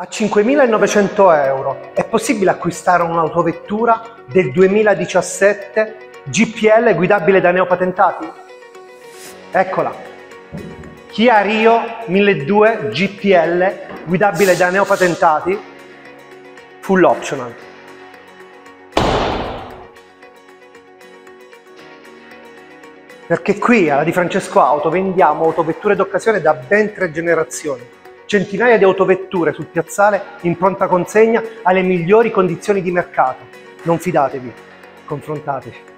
A 5.900 euro è possibile acquistare un'autovettura del 2017 GPL guidabile da neopatentati? Eccola! Kia Rio 1200 GPL guidabile da neopatentati, full optional. Perché qui alla Di Francesco Auto vendiamo autovetture d'occasione da ben 3 generazioni. Centinaia di autovetture sul piazzale in pronta consegna alle migliori condizioni di mercato. Non fidatevi, confrontateci.